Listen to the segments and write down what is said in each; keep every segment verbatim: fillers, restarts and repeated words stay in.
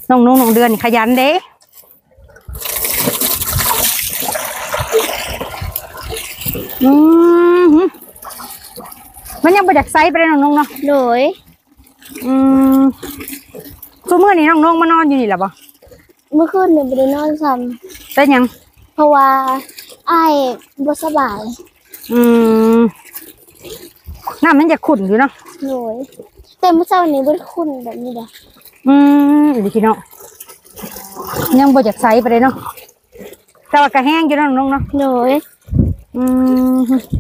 น้องนุ่งน้องเดือนขยันเด้อืมมันยังไปจากไซส์ไปเลยน้องนุ่งเนาะโดยอืมช่วงเมื่อนี้น้องนุ่งมานอนอยู่นี่หรอปะเมื่อคืนเนี่ยไม่ได้นอนซ้ำได้ยังเพราะว่าไอ้บ่สบายอืมน้ำมันจะขุ่นอยู่เนาะโดยแต่เมื่อเช้านี้บ่ได้ขุ่นแบบนี้เด้ออืมดีพี่น้องยังบ่จากไซส์ไปเลยเนาะแต่ว่ากระแห้งอยู่น้องนุ่งเนาะโดยอืม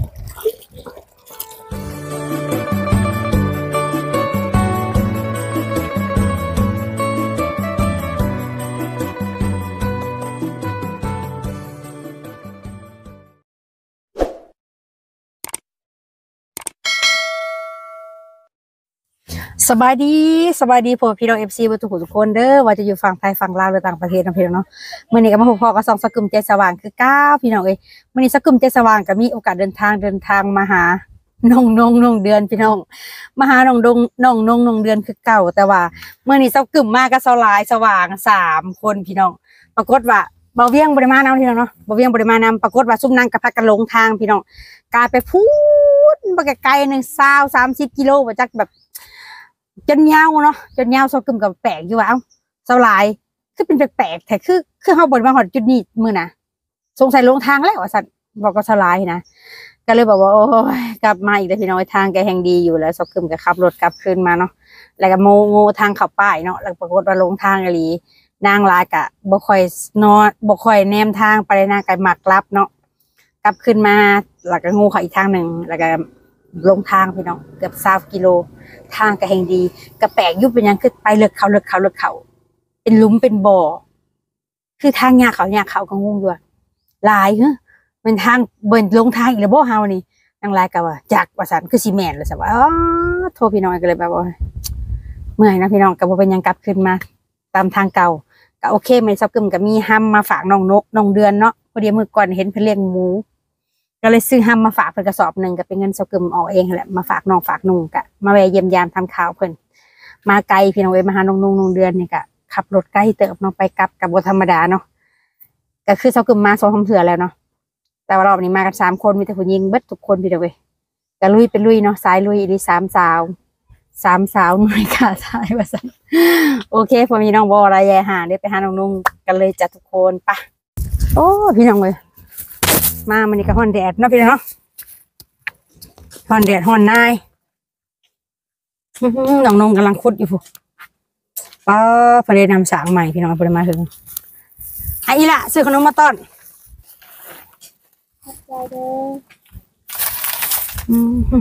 สบายดีสบายดีพวกพี่น้องเอฟซีทุกคนทุกคนเด้อว่าจะอยู่ฝั่งไทยฝั่งลาวหรือต่างประเทศนะพี่น้องเนาะเมื่อนี้ก็มาพบพ่อกับสองสกุลใจสว่างคือเก้าพี่น้องเอ้ยเมื่อนี้สกุลใจสว่างก็มีโอกาสเดินทางเดินทางมาหาน้องนงนงเดือนพี่น้องมาหาน้องดงน้องนงนงเดือนคือเก่าแต่ว่าเมื่อนี้สกุลมาก็สลายสว่างสามคนพี่น้องปรากฏว่าเบาเวียงบริมาน้ำพี่น้องเนาะเบาเวียงบริมาน้ำปรากฏว่าซุ่มนั่งกับพักกันลงทางพี่น้องกลายไปพูดไปไกลๆหนึ่งซาวสามสิบกิโลมาจากแบบจนยาวเนาะจนยาวโซกึมกับแปลกอยู่ว่าเอ้าสลายคือเป็นแปลกๆแต่คือคือเขาบนมาหอดจุดนี้มือนะสงสัยลงทางแล้วสัตว์บอกก็สลายนะก็เลยบอกว่าโอ้ยกลับมาอีกแล้วพี่น้องทางแกแห่งดีอยู่แล้วโซกึมกับขับรถกลับคืนมาเนาะแล้วก็โมโงทางขับป้ายเนาะแล้วปรากฏว่าลงทางอะไรนางลายกะบ่ค่อยนอนบ่ค่อยแนมทางไปนางกะหมักลับเนาะกลับขึ้นมาแล้วก็งูเขาอีกทางหนึ่งแล้วก็ลงทางพี่น้องเกือบสามกิโลทางกระแหงดีกระแปลกยุบเป็นยังคือไปเลือกเขาเลือกเขาเลือกเขาเป็นหลุมเป็นบ่อคือทางยาเขายาเขาก็งงด้วยลายเฮ้ยเป็นทางเบิ่นลงทางอีกแล้วบ่เฮานี่นางลายกับว่าจากว่าสันคือซีเมนต์เลยสิว่าอ๋อโทรพี่น้องก็เลยแบบว่าเมื่อยนะพี่น้องกับว่าเป็นยังกลับขึ้นมาตามทางเก่าก็โอเคไม่ซับกึมกับมีห้ำมาฝากน้องนกน้องเดือนเนาะพอดีเมื่อก่อนเห็นเพิ่นเลี้ยงหมูก็เลยซื้อห้ำมาฝากเพิ่นกระสอบหนึ่งก็เป็นเงินซับกึมออกเองแหละมาฝากน้องฝากนุ่งกะมาแวะเยี่ยมยามทำข่าวเพิ่นมาไกลพี่น้องเอ้ยมาหาน้องนุ่งน้องเดือนนี่กะขับรถใกล้เติบน้องไปกลับกับบ่ธรรมดาเนาะก็คือซับกึมมาสองคำเถื่อแล้วเนาะแต่ว่ารอบนี้มากันสามคนมีแต่ผู้หญิงเบิดทุกคนพี่น้องเอ้ยก็ลุยเป็นลุยเนาะสายลุยอีสามสาวสามสาวหน่วยขาสายว่าสันโอเคพอมีน้องบออะไรแย่หาเดี๋ยวไปหาน้องนุ่งกันเลยจัดทุกคนปะโอ้พี่น้องเลยมามันนี่ก็ฮอนแดดเนาะพี่น้องเนาะฮอนแดดฮอนนายน้องนุ่งกำลังคุดอยู่ฟูป้าพอดีนำสางใหม่พี่น้องพอดีมาถึงไอ้อีละซื้อขนมมาต้อนใจเด้ออืม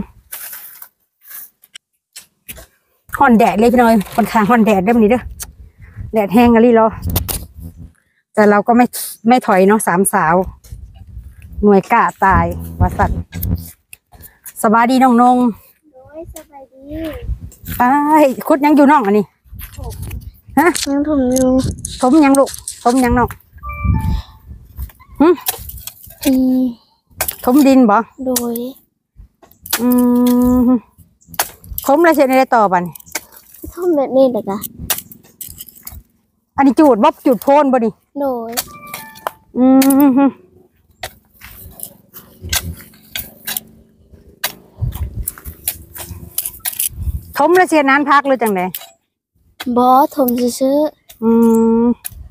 ฮอนแดดเลยพี่น้อยคนข้างฮอนแดดได้มันนี้เด้อแดดแห้งอะไรหรอแต่เราก็ไม่ไม่ถอยเนาะสามสาวหน่วยกล้าตายวัสัตว์สบายดีน้องนงโดยสบายดีไอ้คุดยังอยู่น้องอันนี้ฮะยังถมอยู่ถมยังลูกถมยังน้องหืมอีถมดินบ่โดยอืมถมอะไรเสร็จในต่อบันทำแบบนี้เลยกะอันนี้จูดบ๊อบจูดโพนบ่ดิโดยอืมถมแล้วเสียนานพักหรือจังไดบอถมซื้ออืม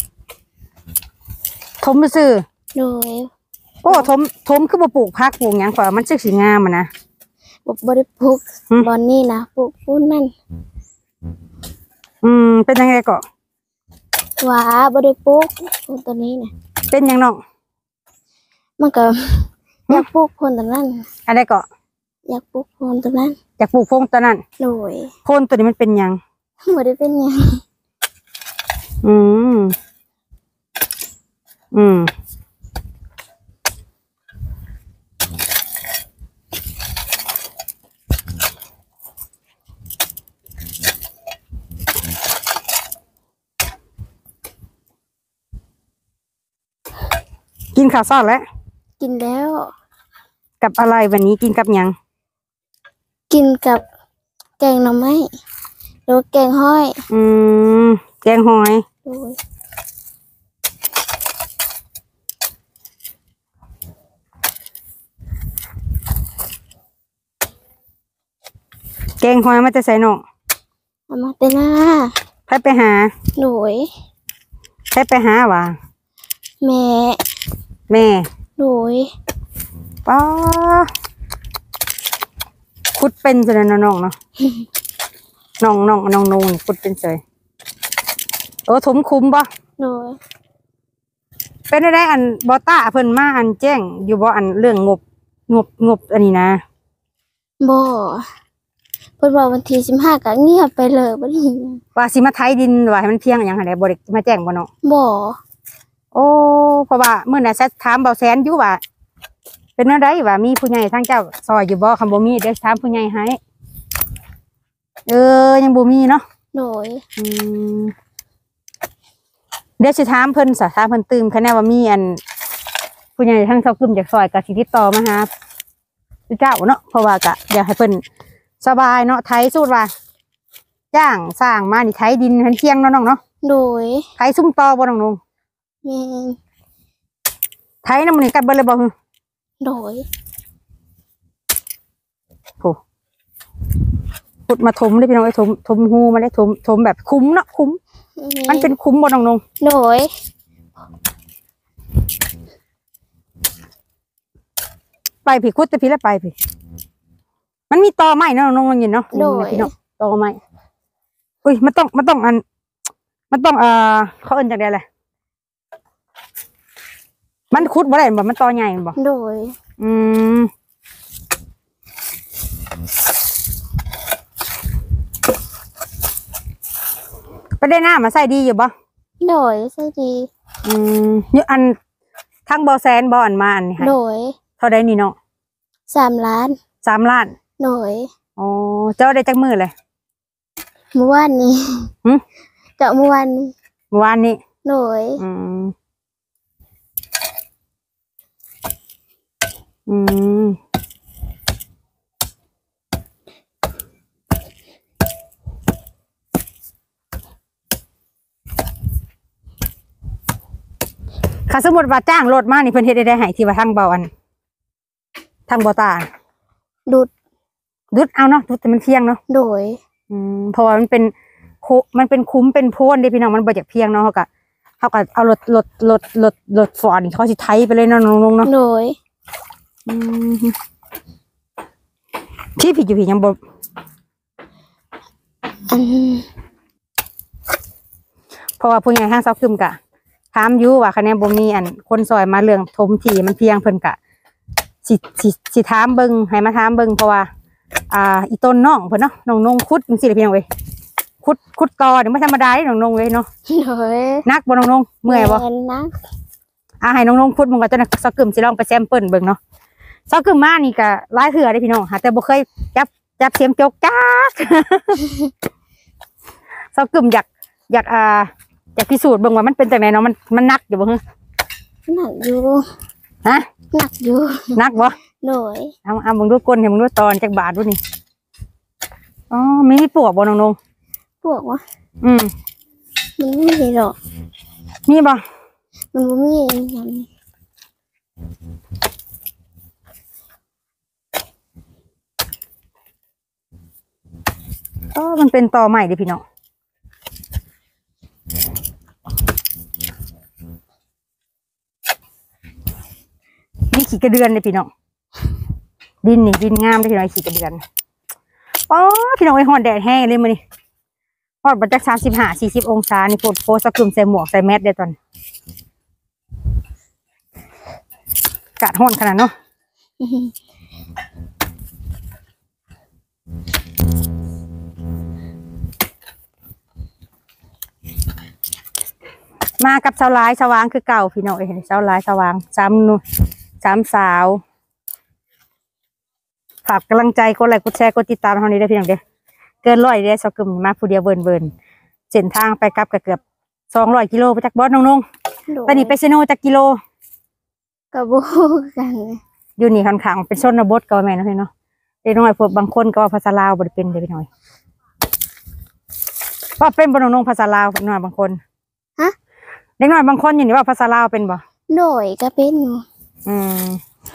ถมซื้อโดยโอ้ถมถมคือบ่ปลูกพักปลูกหยังกว่ามันสึกสีงามอ่ะนะบ่บ่ได้ปลูกบอนนี่นะปลูกปูนนั่นอืมเป็นยังไงก็ว่าบ่ได้ปลูกปูนตัวนี้นะเป็นยังน้องมันก็อยากปลูกปูนตัวนั้นอะไรก็อยากปลูกปูนตัวนั้นอยากปลูกพงตัวนั้นโดยโพนตัวนี้มันเป็นยังบ่ได้เป็นยังอืมอืมกินข้าวซอดแล้วกินแล้วกับอะไรวันนี้กินกับยังกินกับแกงหน่อไม้หรือแกงห้อยอืมแกงหอยโดยแกงหอยมันจะใส่น้องเอามาแต่หน้าไปไปหาโดยไปไปหาว่ะแม่แม่โดยป้าคุดเป็นจังเลยเนาะน้องเนาะ น้องน้องน้องนุ่งคุดเป็นเฉยโอ้ถมคุ้มบ่โดยเป็นได้อันบอต้าเพิ่นมาอันแจ้งอยู่บ่อันเรื่องงบงบงบอันนี้นะบ่เพิ่นบอกวันที่สิบห้าก็เงียบไปเลยบ่ได้ยินว่าสิมาไถดินว่าให้มันเพียงอย่างไรบ่ได้มาแจ้งบ่เนาะบ่โอ้เพราะว่าเมื่อน่ะซัดถามเบาแสนอยู่ว่าเป็นอะไรว่ามีผู้ใหญ่ทางเจ้าซอยอยู่บ่คำบ่มีเดี๋ยวถามผู้ใหญ่ให้เออยังบ่มีเนาะโดยอืมเดี๋ยวสิถามเพิ่นซะถามเพิ่นตื่มคะแนนว่ามีอันผู้ใหญ่ทางเซากึมจากซอยก็สิติดต่อมาหาเจ้าเนาะเพราะว่าก็อยากให้เพิ่นสบายเนาะไถสูตรว่าจ้างสร้างมานี่ไถดินเพิ่นเที่ยงเนาะน้องเนาะโดยไถซุ่มตอบ่น้องนงแม่นไถนำมื้อนี้กัดเบิดเลยบ่ฮึโดยโหขุดมาถมเลยพี่น้องไอ้ถมถมหูมาได้ถมถมแบบคุ้มเนาะคุ้มมันเป็นคุ้มบ่น้องนงโดยไปพี่ขุดแต่พี่แล้วไปพี่มันมีตอไม้เนาะน้องนงยินเนาะโดยพี่น้องตอไม้อุ้ยมันต้องมันต้องอัน มันต้องเอ่อเขาเอิ้นจังได๋แหละมันขุดบ่ได้บ่มันตอใหญ่บ่โดยอืมไปได้น้ามาใส่ดีอยู่บ่โดยใช่ดีอืมอยู่อันทั้งบ่แสนบ่อันมาอันนี้ให้โดยเท่าใดนี่เนาะสามล้านสามล้านโดยอ๋อเจ้าได้จักมื้อเลยเมื่อวานนี้หึเจาะเมื่อวานนี้เมื่อวานนี้โดยอืมอืมค่ะสมมติว่าจ้างรถมานี่เพิ่นเฮ็ดได้ได้ให้ที่ว่าทางเบาอันทางเบาตาดุดดุดเอาเนาะดุดแต่มันเพียงเนาะโดยอืมเพราะว่ามันเป็นคุมันเป็นคุ้มเป็นโพนเด้พี่น้องมันบ่จากเพียงเนาะเขาก็เขาก็เอารถรถรถรถรถฟอร์ดนี่เขาสิไถไปเลยเนาะน้องๆเนาะโดยอืมที่ผิดอยู่ผิดยังบ่อันเพราะว่าผู้ใหญ่ห้างเซาคึมกะถามอยู่ว่าคะแนนบ่มีอันคนซอยมาเรื่องถมที่มันเพียงเพิ่นกะสิสิสิถามเบิ่งให้มาถามเบิ่งเพราะว่า อ่าอีต้นน้องเพิ่นเนาะน้องนงขุดจังซี่ล่ะพี่น้องเว้ยขุดขุดต่อนี่บ่ธรรมดาเด้น้องนงเว้ยเนาะโดยนักบ่น้องนงเมื่อยบ่แม่นนะอ่าให้น้องนงขุดมันก็จะเซากึมสิลองไปแซมเปิลเบิ่งเนาะเซากึมมานี่ก็หลายเทื่อเด้พี่น้องหาแต่บ่เคยจับจับเสียมจกจัก เซากึมอยากอยากอ่าอยากพิสูจน์เบิ่งว่ามันเป็นจังไดเนาะมันมันนักอยู่บ่ฮึหนักอยู่ฮะหนักอยู่นักบ่โดยเอาเอามึงดูก้นให้มึงดูตอนจากบาทดูนี่อ๋อมีปวกบ่น้องนงพวกว่าอืมมันไม่มีหรอกมีบ่มันบ่มีอย่างนี้อ๋อมันเป็นตอใหม่เด้อพี่น้องนี่ขี้กระเดือนเลยพี่น้องดินนี่ดินงามเลยพี่น้องขี้กระเดือนอ๋อพี่น้องไอ้หอนแดดแห้งเลยมื้อนี้ฮอดบัดจักสามสิบห้า สี่สิบองศานี่โพดโพสกึมใส่หมวกใส่แมสได้ตอนอากาศร้อนขนาดเนาะมากับสาวหลายสว่างคือเก่าพี่น้องเอ้ยสาวหลายสว่างสามหนุ่มสามสาวฝากกำลังใจกดไลค์กดแชร์กดติดตามเท่านี้ได้พี่น้องเด้อเกินร้อยเด้อสกึมมาผู้เดียวเบิร์นเบิร์นเส้นทางไปกลับก็เกือบสองร้อยกิโลไปจากบอสน้องนงโดยตอนนี้ไปเซโนจากกิโลกระบูกันอยู่นี่ค่อนข้างเป็นชนบทก็แม่นเนาะพี่เนาะเด็กน้อยพวกบางคนก็ว่าภาษาลาวบ่ได้เป็นเด้อพี่น้อยว่าเป็นบ่น้องๆภาษาลาวหน่อยบางคนฮะเด็กน้อยบางคนอยู่นี่ว่าภาษาลาวเป็นบ่โดยก็เป็นอยู่อืม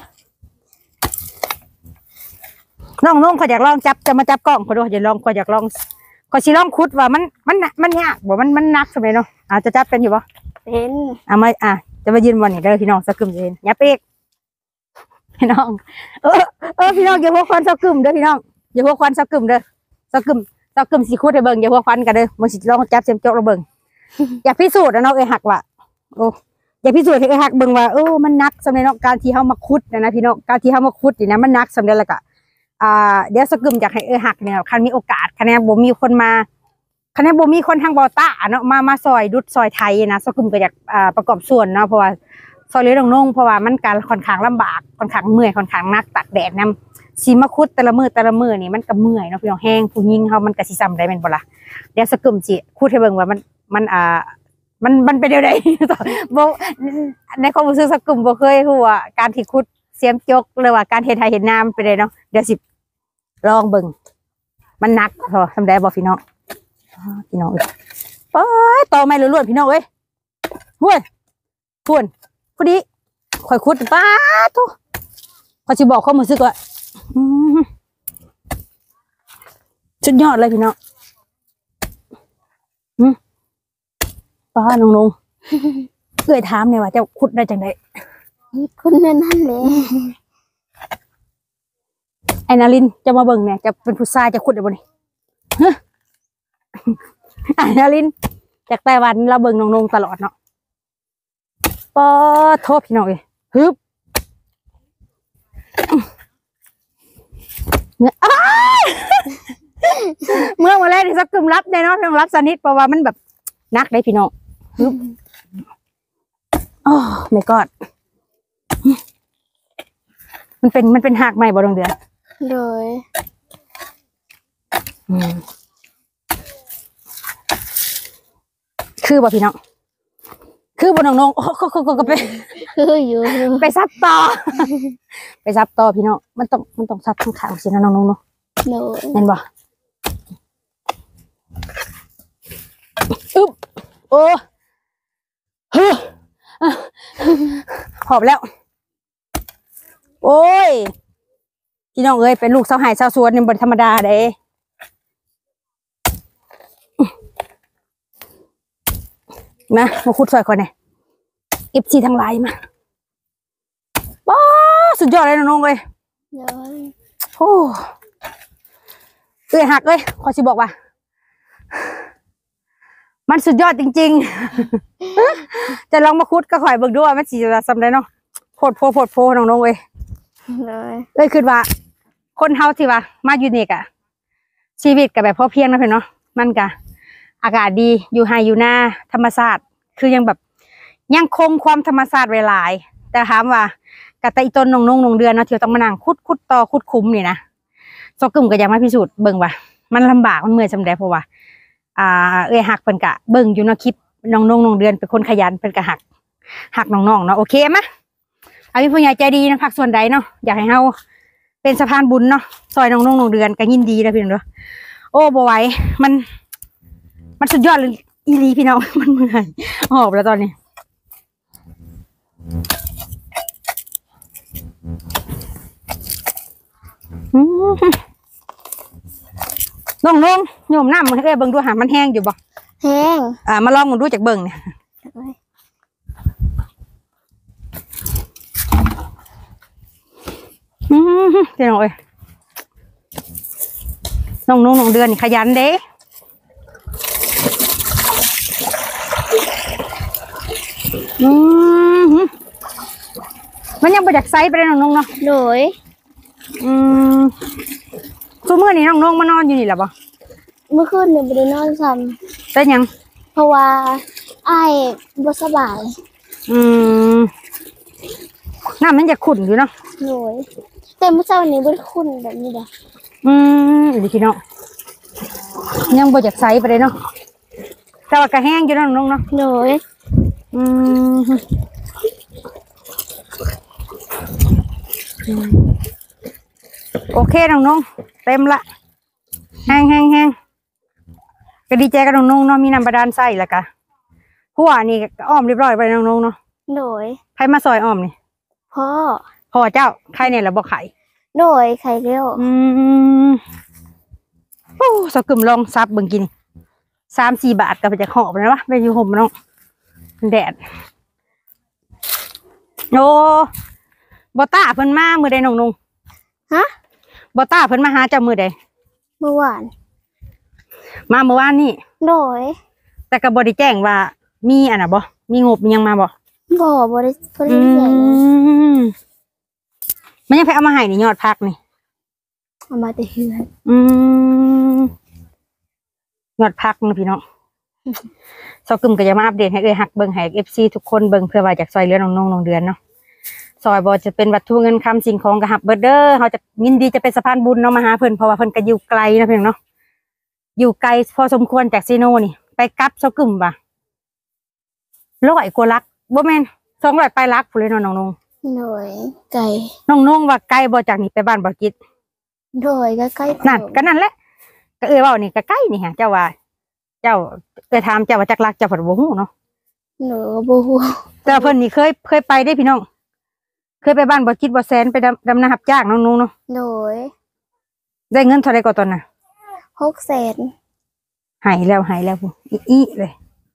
น้องๆเขาอยากลองจับจะมาจับกล้องเขาดูอยากลองเขาอยากลองเขาสิลองคุดว่ามันมันมันยากบ่มันมันหนักสมัยเนาะอาจจะจับเป็นอยู่บ่เป็นอ่ะมาอ่ะจะมายืนวันนี้เด้อพี่น้องสะกึมเย็นอย่าเป๊กพี่น้องเออเออพี่น้องอย่าหัวควันสะกึมเด้อพี่น้องอย่าหัวควันสะกึมเด้อสะกึมสะกึมสิคุดให้เบิ่งอย่าหัวควันกันเด้อมันสิลองจับเสียมจกเราเบิ่งอยากพิสูจน์นะเนาะเอ้ยหักว่ะโอ้อยากพิสูจน์ให้เอ้ยหักเบิ่งว่าเออมันหนักสำหรับเนาะการที่เฮามาคุดนะนะพี่น้องการที่เฮามาคุดนี่นะมันหนักสำหรับแล้วก็อ่าเดี๋ยวสะกึมอยากให้เอ้ยหักเนี่ยคันมีโอกาสคันแนบ่มีคนมาคันแนบ่มีคนทางบอต้าเนาะมามาซอยดุดซอยไทยนะสะกึมก็อยากอ่าประกอบส่วนเนาะเพราะว่าซอยเลี้ยงน้องๆเพราะว่ามันการค่อนข้างลำบากค่อนข้างเมื่อยค่อนข้างหนักตากแดดนำสิมาคุดแต่ละมือแต่ละมือนี่มันก็เมื่อยเนาะพี่น้องแห้งผู้หญิงเฮามันก็สิซ้ำได้แม่นบ่ล่ะเดี๋ยวสะกึมสิคุดให้เบิ่งว่ามันมันอ่ามันมันเป็นเดี๋ยวใด บ่ในความรู้สึกสะกึมบ่เคยฮู้ว่าการที่คุดเสียมจกหรือว่าการเฮ็ดไร่เฮ็ดนามันเป็นได้เนาะเดี๋ยวสิลองเบิ่งมันหนักพอทำได้บ่พี่น้องพี่น้องเอ้ยต่อไม้ล้วนๆพี่น้องเอ้ยห้วยพุ่นพอดีข่อยคุดป้าทุข่อยสิบอกความรู้สึกว่าอืมสุดยอดเลยพี่น้องอืมป้าน้องๆ เอ้ยถามเนี่ยว่าเจ้าคุดได้จังไดคุณนั่นนั่นแหละไอ้นารินจะมาเบิ่งเนี่ยจะเป็นผู้ชายจะคุดได้บ่นี่ฮะไอ้นารินจากไต้หวันเราเบิ่งน้องๆตลอดเนาะปอโทษพี่น้องเอ้ยฮึบเนี่ยอ้ายเมื่อมาแล้วนี่สักกึมรับได้เนาะเรื่องรับสนิทเพราะว่ามันแบบนักได้พี่น้องฮึบโอ้ไม่กอดมันเป็นมันเป็นหักใหม่บ่ดวงเดือนโดยอืมคือบ่พี่น้องคือบ่น้องๆโอ้ก็ก็ก็ไปคืออยู่ไปซับต่อ ไปซับต่อพี่น้องมันต้องมันต้องซับข้างขางสินะน้องๆเนาะโดยเห็นบ่อึ๊บโอ้เฮ้อหอบแล้วโอ้ยพี่น้องเอ้ยเป็นลูกสาวไห่สาวสวนนี่บ่ธรรมดาเด้มามาคุดซอยก่อนเนี่ยเอฟซีทั้งหลายมาป้าสุดยอดเลยน้องๆเลยโดยโอ้เอ้ยหักเลยขอสิบอกว่า มันสุดยอดจริงๆ จะลองมาคุดก็ข่อยเบิ่งด้วยมันสิจะสำเร็จเนาะโพดโพโพดโพน้องๆเอ้ยโดยเอ้ยคือว่า คนเฮาที่ว่ามาอยู่นี่กะชีวิตกับแบบพอเพียงนะเพื่อนเนาะมันกะอากาศดีอยู่ไฮอยู่หน้าธรรมชาติคือยังแบบยังคงความธรรมชาติไว้หลาย แต่ถามว่ากะตะอีต้นนงนงนงเดือนเนาะที่ต้องมานั่งคุดคุดต่อคุดคุ้มนี่นะซอกกึ่มก็ยังมาพิสูจน์เบิ่งว่ามันลำบากมันเมื่อยจำได้เพราะว่าอ่าเอ้ยหักเพิ่นกะเบิ่งอยู่เนาะคลิปน้องนงนงเดือนเป็นคนขยันเพิ่นกะหักหักน้องๆเนาะโอเคมะเอาพี่ผู้ใหญ่ใจดีนะพักส่วนใดเนาะอยากให้เฮาเป็นสะพานบุญเนาะซอยน้องนงนงเดือนก็ยินดีนะพี่น้องเนาะโอ้บ่ไหวมันมันสุดยอดเลยอีหลีพี่น้อง มันเมื่อยหอบแล้วตอนนี้น้องนงโยมน้ำมันเอ้ยเบิ่งดูหามันแห้งอยู่บ่แห้งอ่ามาลองมันดูจากเบิ่งเนี่ยอืมพี่น้องเอ้ยน้องนงน้องเดือนนี่ขยันเด้อืมมันยังไปจากไซส์ไปเลยน้องนงเนาะโดยอืมซุมื้อนี้น้องนงมานอนอยู่นี่แหละบ่เมื่อคืนเนี่ยบ่ได้นอนซ้แต่ยังำเพราะว่าอ้ายบ่สบายอืมน้ำมันจะขุ่นอยู่เนาะโดยแต่เมื่อเช้านี้บ่ได้คุ้นแบบนี้เด้ออืมดีพี่น้องยังบ่จากไซส์ไปเลยเนาะแต่ว่ากระแห้งอยู่เนาะน้องเนาะโดยอืมโอเคน้องน้องเต็มละแห้งแห้งแห้งก็ดีใจกับน้องๆเนาะมีน้ำบาดาลใส่แล้วก็หัวนี่ก็อ้อมเรียบร้อยไปน้องๆเนาะโดยใครมาซอยอ้อมนี่พ่อพ่อเจ้าใครเนี่ยละบ่ไข่โดยไข่เลี้ยวอืมโอ้สกึมลองซับเบิ่งกินสามสี่บาทก็ไปจากหอบนะวะไปอยู่ห่มน้องแดดโอ้บอต้าเพิ่นมามือใดน้องนุ่งฮะบอต้าเพิ่นมาหาเจ้ามือใดเมื่อวานมาเมื่อวานนี่โดยแต่ก็บ่ได้แจ้งว่ามีอันน่ะบ่มีงบมียังมาบ่บ่บ่ได้บ่ได้แจ้งมันยังไปเอามาให้นี่ยอดพักนี่เอามาแต่เฮือนอืมยอดพักนะพี่น้องซอกึมก็จะมาอัปเดตให้เอ้ยฮักเบิ่งให้ เอฟ ซี ทุกคนเบิ่งเพื่อว่าอยากซอยเหลือน้องๆน้องเดือนเนาะซอยบ่จะเป็นวัตถุเงินคำสิ่งของก็ฮับเบิดเด้อเฮาจะยินดีจะเป็นสะพานบุญเนาะมาหาเพิ่นเพราะว่าเพิ่นก็อยู่ไกลนะพี่น้องเนาะอยู่ไกลพอสมควรจากซีโนนี่ไปกลับซอกึมบ่ะร้อยกว่าลักบ่แม่นสองร้อยไปลักพุ่นเลยเนาะน้องๆโดยไกลน้องๆว่าไกลบ่จากนี่ไปบ้านบ่จิตโดยก็ใกล้นั่นก็นั่นแหละก็เอ้ยเว้านี่ก็ใกล้นี่ฮะเจ้าว่าเจ้าเคยถามเจ้าว่าจักรักเจ้าผัดบ่ฮู้เนาะหนูบ่ฮู้แต่เพิ่นนี่เคยเคยไปได้พี่น้องเคยไปบ้านบ่คิดบ่แสนไปดำดำนารับจ้างน้องๆเนาะโดยได้เงินเท่าไรก็ตอนน่ะหกแสนหายแล้วหายแล้วอีอีเลย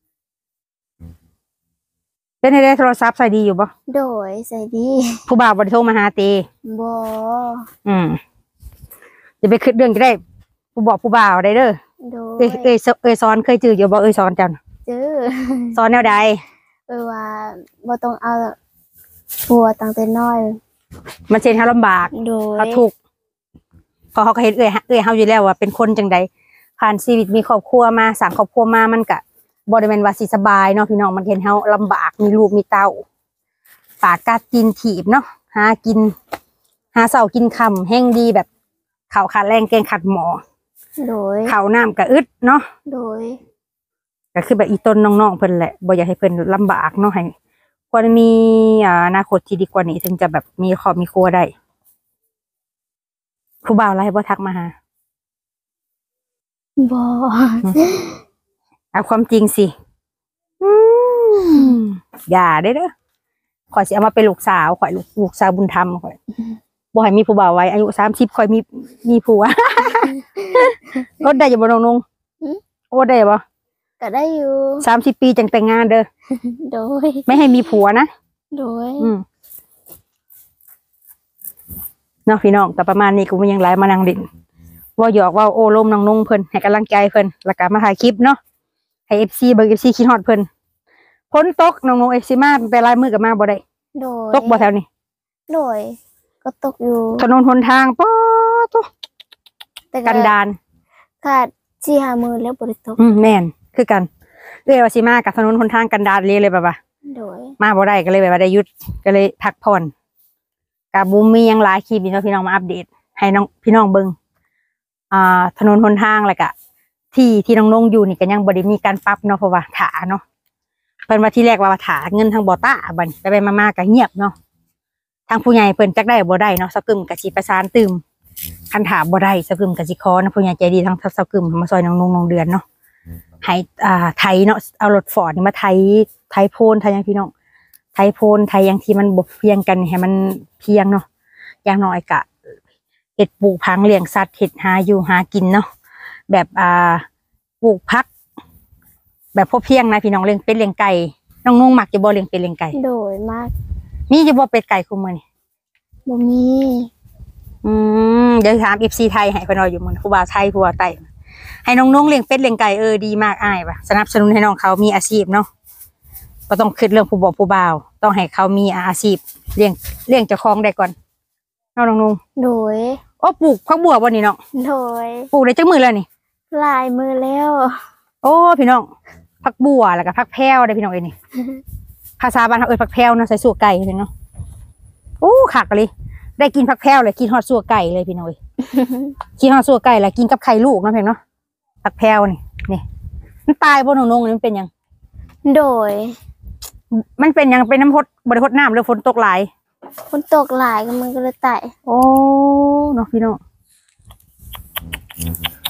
เป็นได้โทรศัพท์ใส่ดีอยู่บ่โดยใส่ดีผู้บ่าวบ่ได้โทรมาหาติบ่อืมจะไปคิดเรื่องจะได้ผู้บอกผู้บ่าวได้เด้อเอ้ยเอ้ยเอ้ยสอนเคยจื้ออยู่บ่เอ้ยสอนจังจื้อสอนแนวใดเออว่าบ่ต้องเอาผัวตั้งแต่น้อยมันเซ็นเฮาลำบากเขาทุกข์พอเขาก็เห็นเอ้ยเอ้ยเฮาอยู่แล้วว่าเป็นคนจังใดผ่านชีวิตมีครอบครัวมาสร้างครอบครัวมามันก็บ่ได้แม่นว่าสิสบายเนาะพี่น้องมันเห็นเฮาลำบากมีลูกมีเต้าปากกัดกินถีบเนาะหากินหาเช้ากินค่ำแห้งดีแบบข้าวขาดแรงแกงขัดหมอโดยข้าวน้ำกระอึดเนาะโดยก็คือแบบอีต้นน้องๆเพิ่นแหละบ่อยากให้เพิ่นลำบากเนาะให้ควรมีอ่าอนาคตที่ดีกว่านี้ถึงจะแบบมีครอบมีครัวได้ผู้บ่าวอะไรบ่ทักมาหาบ่เอาความจริงสิอย่าได้เด้อข่อยสิเอามาเป็นลูกสาวข่อยลูกสาวบุญธรรมข่อยบ่ให้มีผู้บ่าวไว้อายุสามสิบข่อยมีมีผัวอดได้อยู่บ่น้องๆอดได้บ่ก็ได้อยู่สามสิบปีจังแต่งงานเด้อโดยไม่ให้มีผัวนะโดยอืมเนาะพี่น้องแต่ประมาณนี้กูมันยังไลฟ์มานั่งดินว่าหยอกว่าโอ้ลมน้องนุ่งเพิ่นให้กำลังใจเพิ่นแล้วก็มาถ่ายคลิปเนาะให้เอฟซีเบิร์เอฟซีคิดฮอดเพิ่นพ้นตกน้องนุ่งเอฟซีมาไปลายมือกับมาบ่ได้โดยตกบ่แถวนี้โดยก็ตกอยู่ถนนหนทางป๊อตกันดานขาดสี่ห้ามือแล้วบ่ได้ตกอืมแม่นคือกันเอ้ยว่าสิมากับถนนหนทางกันดานเลยเลยป่ะป่ะโดยมาบ่ได้ก็เลยแบบได้หยุดก็เลยพักผ่อนกับบุมมียังหลายคลิปพี่น้องมาอัปเดตให้น้องพี่น้องเบิ่งอ่าถนนหนทางอะไรกะที่ที่น้องนงอยู่นี่ก็ยังบ่ได้มีการปรับเนาะเพราะว่าถาเนาะเพิ่นว่าที่แรกว่าถาเงินทางบ่ต้าบัดไปไปมาๆก็เงียบเนาะทางผู้ใหญ่เพิ่นจักได้บ่ได้เนาะสกึมก็สิประสานตื่มคันถาบ่ได้สกึมก็สิขอนะผู้ใหญ่ใจดีทางสกึมมาซอยน้องนงน้องเดือนเนาะให้อ่าไถเนาะเอารถฟอร์ดนี่มาไถไถโพนไถยังพี่น้องไถโพนไถยังที่มันบ่เพียงกันให้มันเพียงเนาะอย่างน้อยก็เห็ดปลูกพังเลี้ยงสัตว์เห็ดหาอยู่หากินเนาะแบบอ่าปลูกพักแบบพอเพียงนะพี่น้องเลี้ยงเป็ดเลี้ยงไก่น้องนุ่งมักจะบ่เลี้ยงเป็ดเลี้ยงไก่โดยมากมีจะบ่เป็ดไก่คุมื้อนี่บ่มีอืมเดี๋ยวถาม เอฟ ซี ไทยให้เพิ่นเอาอยู่มื้อผู้บ่าวไทยผู้บ่าวใต้ให้น้องนุ่งเลี้ยงเป็ดเลี้ยงไก่เออดีมากอ้ายว่ะสนับสนุนให้น้องเขามีอาชีพเนาะบ่ต้องคิดเรื่องผู้บ่าวผู้บ่าวต้องให้เขามีอาชีพเลี้ยงเลี้ยงเจ้าของได้ก่อนน้องนุ่งโดยโอ้ปลูกผักบัวบ่นี่เนาะโดยปลูกได้จักมื้อแล้วนี่หลายมื้อแล้วโอ้พี่น้องผักบัวแล้วก็ผักแพรวได้พี่น้องเอ้ยนี่ภาษาบ้านเฮาเอ้ยผักแพรวเนาะใส่สัวไก่เนาะโอ้คักเลยได้กินผักแพรวเลยกินฮอดสัวไก่เลยพี่น้องเอ้ยกินฮอดสัวไก่แล้วกินกับไข่ลูกเนาะเพิ่นเนาะผักแพรวนี่นี่มันตายบ่น้องๆนี่มันเป็นหยังโดยมันเป็นหยังเป็นน้ำพดบ่ได้พดน้ำหรือฝนตกหลายฝนตกหลายก็มันก็เลยตายโอ้เนาะพี่น้อง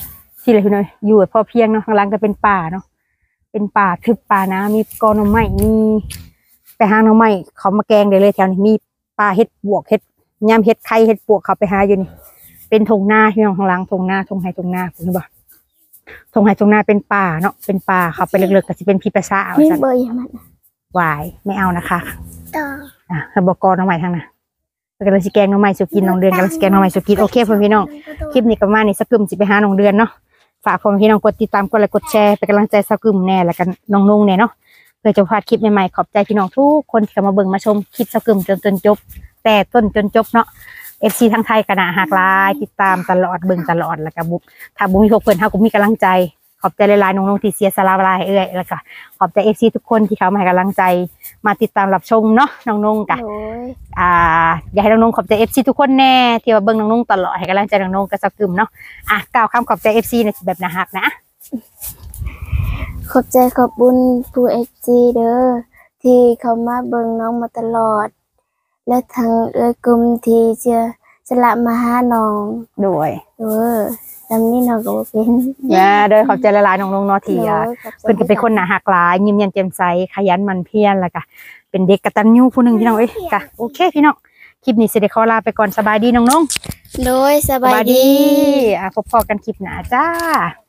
สิเลยพี่น้อยอยู่แบบพอเพียงเนาะข้างหล่างก็เป็นป่าเนาะเป็นป่าทึบป่านะมีกอหน่อไม้มีไปหาหน่อไม้เขามาแกงได้เลยแถวนี้มีป่าเฮ็ดบวกเฮ็ดยามเฮ็ดไข่เฮ็ดปวกเขาไปหาอยู่นี่เป็นทงนาพี่น้องข้างหล่างทงนาทงไห้ทงนาคุณบ่ทงไห้ทงนาเป็นป่าเนาะเป็นป่าเขาไปเลึกๆก็สิเป็นพิภาษาเอามีซั่นเบอร์ยังมันหวายไม่เอานะคะต่ออ่ะแล้วบอกกอหน่อไม้ทางน่ะกำลังสิแกงหน่อไม้สุกินน้องเดือนกำลังสิแกงหน่อไม้สุกินโอเคพ่อพี่น้องคลิปนี้ก็มานี่สักกึมสิไปหาน้องเดือนเนาะฝากพ่อพี่น้องกดติดตามกดไลค์กดแชร์เป็นกำลังใจสักกึมแน่แล้วกันน้องนุ่งเนี่ยเนาะเพื่อจะพลาดคลิปใหม่ๆขอบใจพี่น้องทุกคนที่เข้ามาเบิ่งมาชมคลิปสักกึมจนจนจบแต่ต้นจนจบเนาะเอฟซีทั้งไทยกันนะหักลายติดตามตลอดเบิ่งตลอดแล้วก็บุถ้าบุมีพวกเพื่อนเฮาก็มีกำลังใจขอบใจหลายๆน้องๆที่เสียสละเวลาให้เอื้อยแล้วก็ขอบใจเอฟซีทุกคนที่เข้ามาให้กำลังใจมาติดตามรับชมเนาะน้องนุ่งกะโอ้ยอ่าอยากให้น้องๆขอบใจเอฟซีทุกคนแน่ที่ว่าเบิ่งน้องๆตลอดให้กำลังใจน้องๆกับสักกึมเนาะอ่ะกล่าวคำขอบใจเอฟซีในแบบน่าฮักนะขอบใจขอบบุญผู้เอฟซีเด้อที่เขามาเบิ่งน้องมาตลอด และทางเอ้ยกลุ่มที่เชื่อสละมาหาน้องด้วยเด้อจำนี้น้องก็บ่เป็นอย่าโดยขอบใจหลายๆน้องๆเนาะที่อ่ะโอ้ยขอบใจเพิ่นก็เป็นคนน่าฮักหลายยิ้มแย้มแจ่มใสขยันหมั่นเพียรแล้วก็เป็นเด็กกตัญญูผู้หนึงพี่น้องเอ้ยกะโอเคพี่น้องคลิปนี้สิได้ขอลาไปก่อนสบายดีน้องๆโดยสบายดีอ่ะพบพอกันคลิปหน้าจ้า